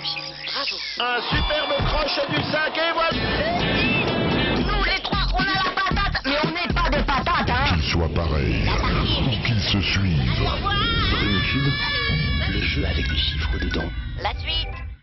Bravo. Un superbe crochet du 5 et voici. Nous les trois, on a la patate, mais on n'est pas des patates, hein. Qu'ils soient pareils ou qu'ils se suivent. Brain Cube, le jeu avec des chiffres dedans. La suite.